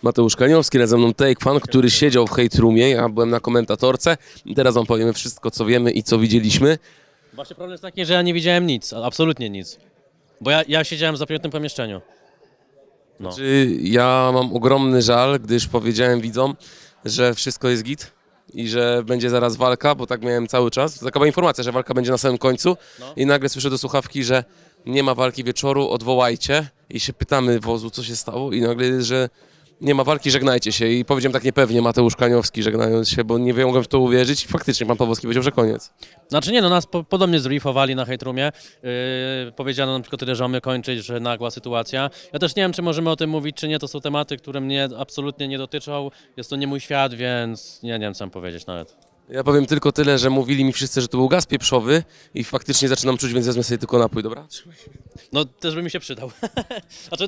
Mateusz Kaniowski, razem ze mną Take Fan, który siedział w hate roomie, ja byłem na komentatorce i teraz wam powiemy wszystko, co wiemy i co widzieliśmy. Właśnie problem jest taki, że ja nie widziałem nic, absolutnie nic. Bo ja siedziałem w zamkniętym pomieszczeniu. No. Ja mam ogromny żal, gdyż powiedziałem widzom, że wszystko jest git i że będzie zaraz walka, bo tak miałem cały czas. Taka była informacja, że walka będzie na samym końcu i nagle słyszę do słuchawki, że nie ma walki wieczoru, odwołajcie i się pytamy wozu, co się stało i nagle jest, że nie ma walki, żegnajcie się i powiedziałem tak niepewnie Mateusz Kaniowski żegnając się, bo nie mogłem w to uwierzyć i faktycznie pan Pawłowski powiedział, że koniec. Znaczy nie, no nas podobnie zbriefowali na hate roomie. Powiedziano nam tylko tyle, że mamy kończyć, że nagła sytuacja. Ja też nie wiem, czy możemy o tym mówić, czy nie. To są tematy, które mnie absolutnie nie dotyczą. Jest to nie mój świat, więc nie wiem, co mam powiedzieć nawet. Ja powiem tylko tyle, że mówili mi wszyscy, że to był gaz pieprzowy i faktycznie zaczynam czuć, więc wezmę sobie tylko napój, dobra? No też by mi się przydał. Znaczy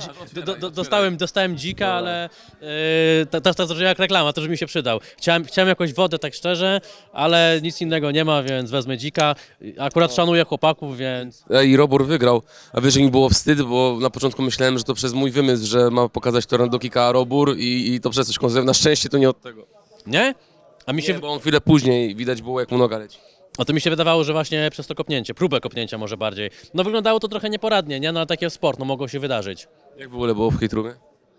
dostałem dzika, ale to trochę jak reklama, też by mi się przydał. Chciałem jakąś wodę, tak szczerze, ale nic innego nie ma, więc wezmę dzika. Akurat szanuję chłopaków, więc... I Robur wygrał, a wiesz, że mi było wstyd, bo na początku myślałem, że to przez mój wymysł, że ma pokazać to do kika Robur i to przez coś konserwatywne. Na szczęście to nie od tego. Nie? A mi się... Nie, bo on chwilę później widać było, jak mu noga leci. A to mi się wydawało, że właśnie przez to kopnięcie, próbę kopnięcia może bardziej. No wyglądało to trochę nieporadnie, nie? No ale takie sport, no mogło się wydarzyć. Jak w ogóle było w hate roomie?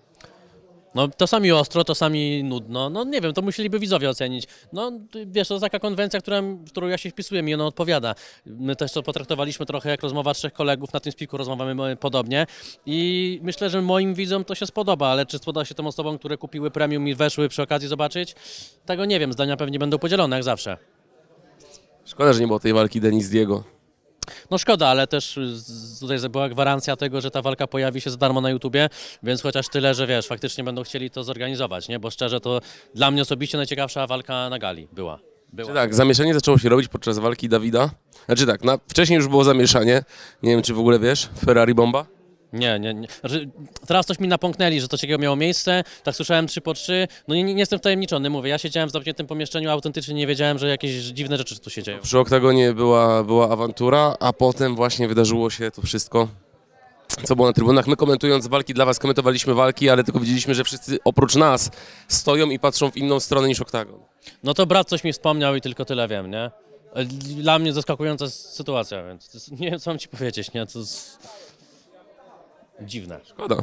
No czasami ostro, czasami nudno, no nie wiem, to musieliby widzowie ocenić. No wiesz, to jest taka konwencja, w którą ja się wpisuję, mi ona odpowiada. My też to potraktowaliśmy trochę jak rozmowa trzech kolegów, na tym spiku rozmawiamy podobnie i myślę, że moim widzom to się spodoba, ale czy spodoba się tym osobom, które kupiły premium i weszły przy okazji zobaczyć? Tego nie wiem, zdania pewnie będą podzielone jak zawsze. Szkoda, że nie było tej walki Denis Diego. No szkoda, ale też tutaj była gwarancja tego, że ta walka pojawi się za darmo na YouTubie, więc chociaż tyle, że wiesz, faktycznie będą chcieli to zorganizować, nie? Bo szczerze to dla mnie osobiście najciekawsza walka na gali była. Czy tak, zamieszanie zaczęło się robić podczas walki Dawida. Znaczy tak, wcześniej już było zamieszanie, nie wiem czy w ogóle wiesz, Ferrari bomba. Nie. Znaczy, teraz coś mi napomknęli, że coś takiego miało miejsce, tak słyszałem 3 po 3, no nie jestem wtajemniczony, mówię, ja siedziałem w zamkniętym pomieszczeniu, autentycznie nie wiedziałem, że jakieś dziwne rzeczy tu się dzieją. Przy oktagonie była awantura, a potem właśnie wydarzyło się to wszystko, co było na trybunach. My komentując walki dla was, komentowaliśmy walki, ale tylko widzieliśmy, że wszyscy oprócz nas stoją i patrzą w inną stronę niż oktagon. No to brat coś mi wspomniał i tylko tyle wiem, nie? Dla mnie zaskakująca sytuacja, więc nie wiem, co mam ci powiedzieć, nie? To jest... dziwne. Szkoda.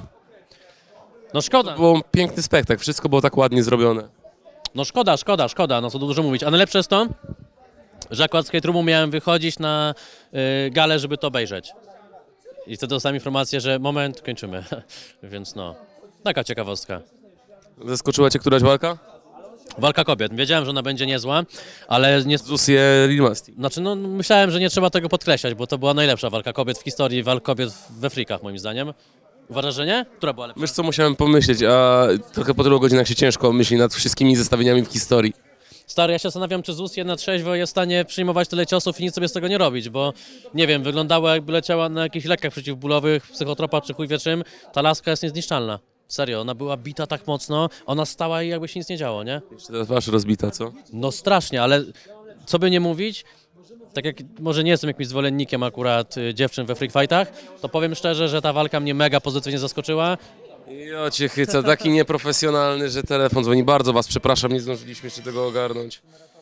No szkoda. To był piękny spektakl, wszystko było tak ładnie zrobione. No szkoda, no co dużo mówić. A najlepsze jest to, że akurat z hate roomu miałem wychodzić na galę, żeby to obejrzeć. I wtedy dostałem informację, że moment, kończymy. Więc no, taka ciekawostka. Zaskoczyła cię któraś walka? Walka kobiet. Wiedziałem, że ona będzie niezła, ale nie... Zusie Rimasti. Znaczy, no myślałem, że nie trzeba tego podkreślać, bo to była najlepsza walka kobiet w historii walk kobiet we frikach, moim zdaniem. Uważasz, że nie? Która była lepsza? Wiesz co, musiałem pomyśleć, a trochę po tylu godzinach się ciężko myśli nad wszystkimi zestawieniami w historii. Stary, ja się zastanawiam, czy ZUS na trzeźwo jest w stanie przyjmować tyle ciosów i nic sobie z tego nie robić, bo nie wiem, wyglądało jakby leciała na jakichś lekach przeciwbólowych, psychotropach czy chuj wie czym. Ta laska jest niezniszczalna. Serio, ona była bita tak mocno, ona stała i jakby się nic nie działo, nie? Jeszcze ta twarz rozbita, co? No strasznie, ale co by nie mówić, tak jak może nie jestem jakimś zwolennikiem akurat dziewczyn we freak fightach, to powiem szczerze, że ta walka mnie mega pozytywnie zaskoczyła. Ja cię chyca, taki nieprofesjonalny, że telefon dzwoni. Bardzo was przepraszam, nie zdążyliśmy jeszcze tego ogarnąć.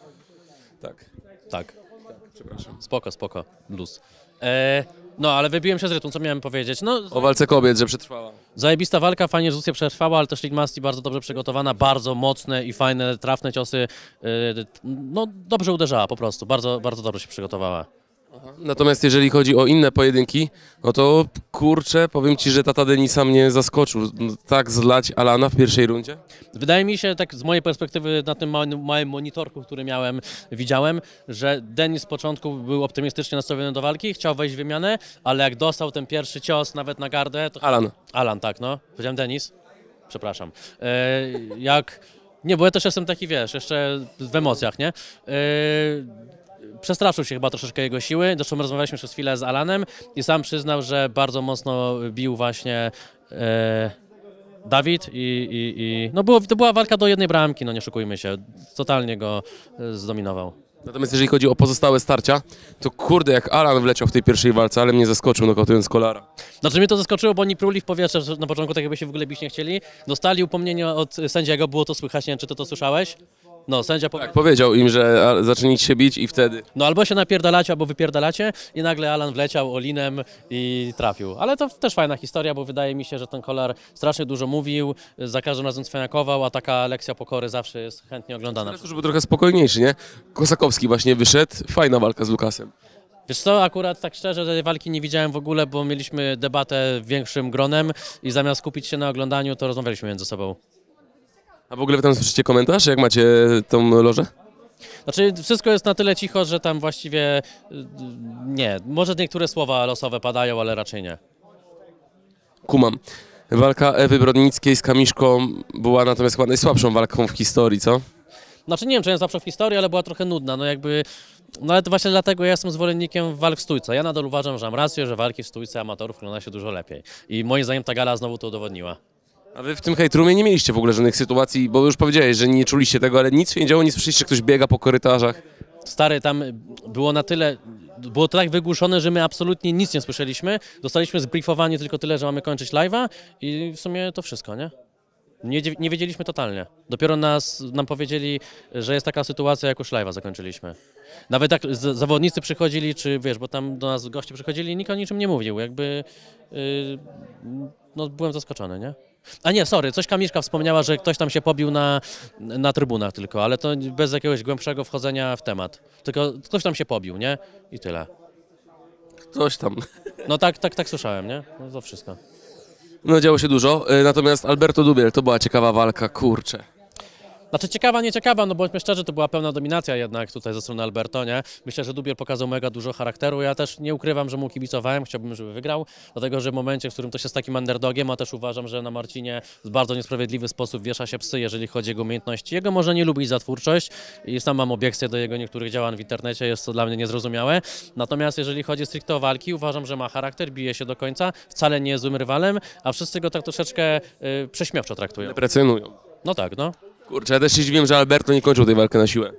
Tak. Przepraszam. Spoko, luz. No, ale wybiłem się z rytmu, co miałem powiedzieć? No, O walce kobiet, że przetrwała. zajebista walka, fajnie, że Zuzia przetrwała, ale też Ligmasti bardzo dobrze przygotowana, bardzo mocne i fajne, trafne ciosy. No, dobrze uderzała po prostu, bardzo dobrze się przygotowała. Natomiast jeżeli chodzi o inne pojedynki, no to kurczę, powiem ci, że tata Denisa mnie zaskoczył. Tak zlać Alana w pierwszej rundzie? Wydaje mi się, tak z mojej perspektywy na tym małym monitorku, który widziałem, że Denis z początku był optymistycznie nastawiony do walki, chciał wejść w wymianę, ale jak dostał ten pierwszy cios nawet na gardę, to... Alan, tak, no. Powiedziałem Denis? Przepraszam. Nie, bo ja też jestem taki, wiesz, jeszcze w emocjach, nie? Przestraszył się chyba troszeczkę jego siły. Zresztą rozmawialiśmy przez chwilę z Alanem i sam przyznał, że bardzo mocno bił właśnie Dawid no to była walka do jednej bramki, no nie oszukujmy się. Totalnie go zdominował. Natomiast jeżeli chodzi o pozostałe starcia, to kurde, jak Alan wleciał w tej pierwszej walce, ale mnie zaskoczył nokautując Kolara. Znaczy mnie to zaskoczyło, bo oni pruli w powietrze na początku, tak jakby się w ogóle bić nie chcieli. Dostali upomnienie od sędziego, było to słychać, nie wiem czy ty to słyszałeś? No, sędzia Tak, powiedział im, że zacznijcie się bić i wtedy... No albo się napierdalacie, albo wypierdalacie i nagle Alan wleciał olinem i trafił. Ale to też fajna historia, bo wydaje mi się, że ten Kolar strasznie dużo mówił, za każdym razem cwaniakował, a taka lekcja pokory zawsze jest chętnie oglądana. Teraz już był trochę spokojniejszy, nie? Kosakowski właśnie wyszedł, fajna walka z Lukasem. Wiesz co, akurat tak szczerze tej walki nie widziałem w ogóle, bo mieliśmy debatę większym gronem i zamiast skupić się na oglądaniu, to rozmawialiśmy między sobą. A w ogóle wy tam słyszycie komentarz, jak macie tą lożę? Znaczy wszystko jest na tyle cicho, że tam właściwie nie. Może niektóre słowa losowe padają, ale raczej nie. Kumam. Walka Ewy Brodnickiej z Kamiszką była natomiast chyba najsłabszą walką w historii, co? Znaczy nie wiem, czy jest zawsze w historii, ale była trochę nudna. No jakby, no ale to właśnie dlatego ja jestem zwolennikiem walk w stójce. Ja nadal uważam, że mam rację, że walki w stójce amatorów wygląda się dużo lepiej. I moim zdaniem ta gala znowu to udowodniła. A wy w tym hejtrumie nie mieliście w ogóle żadnych sytuacji, bo już powiedziałeś, że nie czuliście tego, ale nic się nie działo, nie słyszeliście, że ktoś biega po korytarzach. Stary, tam było na tyle, było to tak wygłuszone, że my absolutnie nic nie słyszeliśmy. Dostaliśmy zbriefowani tylko tyle, że mamy kończyć live'a i w sumie to wszystko, nie? Nie wiedzieliśmy totalnie. Dopiero nam powiedzieli, że jest taka sytuacja, jak już live'a zakończyliśmy. Nawet jak zawodnicy przychodzili, czy wiesz, bo tam do nas goście przychodzili, nikt o niczym nie mówił. Jakby, no byłem zaskoczony, nie? A nie, sorry, coś Kamiszka wspomniała, że ktoś tam się pobił na trybunach tylko, ale to bez jakiegoś głębszego wchodzenia w temat. Tylko ktoś tam się pobił, nie? I tyle. Coś tam. No tak słyszałem, nie? No to wszystko. No działo się dużo, natomiast Alberto Dubiel, to była ciekawa walka, kurczę. Znaczy ciekawa, nie ciekawa, no bądźmy szczerzy, to była pełna dominacja jednak tutaj ze strony Alberto, nie? Myślę, że Dubiel pokazał mega dużo charakteru, ja też nie ukrywam, że mu kibicowałem, chciałbym, żeby wygrał, dlatego, że w momencie, w którym to się z takim underdogiem, a też uważam, że na Marcinie w bardzo niesprawiedliwy sposób wiesza się psy, jeżeli chodzi o jego umiejętności. Jego może nie lubić za twórczość i sam mam obiekcje do jego niektórych działań w internecie, jest to dla mnie niezrozumiałe, natomiast jeżeli chodzi stricte o walki, uważam, że ma charakter, bije się do końca, wcale nie jest złym rywalem, a wszyscy go tak troszeczkę prześmiewczo traktują. Deprecjonują. No tak, no. Kurczę, ja też się dziwiłem, że Alberto nie kończył tej walki na siłę.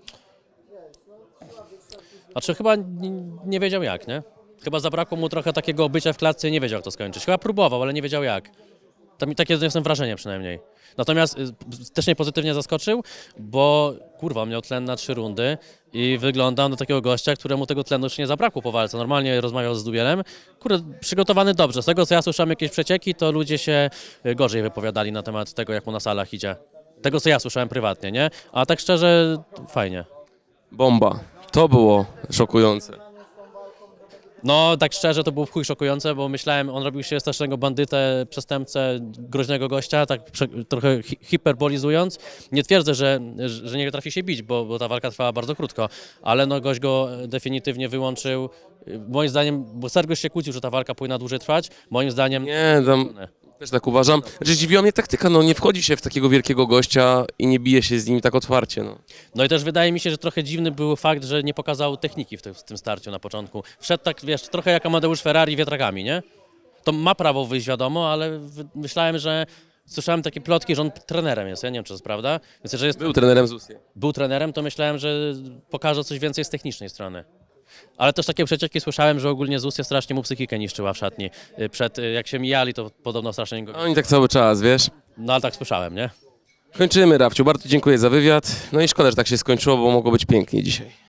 Znaczy chyba nie wiedział jak, nie? Chyba zabrakło mu trochę takiego bycia w klatce i nie wiedział jak to skończyć. Chyba próbował, ale nie wiedział jak. Takie odniosłem wrażenie przynajmniej. Natomiast też mnie pozytywnie zaskoczył, bo kurwa miał tlen na 3 rundy i wyglądał na takiego gościa, któremu tego tlenu już nie zabrakło po walce. Normalnie rozmawiał z Dubielem. Kurde, przygotowany dobrze. Z tego co ja słyszałem jakieś przecieki, to ludzie się gorzej wypowiadali na temat tego, jak mu na salach idzie. Tego co ja słyszałem prywatnie, nie? A tak szczerze, fajnie. Bomba. To było szokujące. No, tak szczerze, to było w chuj szokujące, bo myślałem, on robił się strasznego bandytę, przestępcę, groźnego gościa, tak trochę hiperbolizując. Nie twierdzę, że nie trafi się bić, bo ta walka trwała bardzo krótko, ale no gość go definitywnie wyłączył. Moim zdaniem, bo Sergiusz się kłócił, że ta walka powinna dłużej trwać, moim zdaniem... Nie, tam też tak uważam. Znaczy zdziwiła mnie taktyka, no nie wchodzi się w takiego wielkiego gościa i nie bije się z nim tak otwarcie, no. No i też wydaje mi się, że trochę dziwny był fakt, że nie pokazał techniki w tym starciu na początku. Wszedł tak, wiesz, trochę jak Amadeusz Ferrari wiatrakami, nie? To ma prawo wyjść, wiadomo, ale myślałem, że... Słyszałem takie plotki, że on trenerem jest, ja nie wiem, czy to jest prawda. Więc jeżeli Był trenerem ZUS-ie. był trenerem, to myślałem, że pokaże coś więcej z technicznej strony. Ale też takie przecieki słyszałem, że ogólnie ZUS strasznie mu psychikę niszczyła w szatni. Jak się mijali, to podobno strasznie go... Oni tak cały czas, wiesz. No ale tak słyszałem, nie? Kończymy, Rafciu. Bardzo dziękuję za wywiad. No i szkoda, że tak się skończyło, bo mogło być pięknie dzisiaj.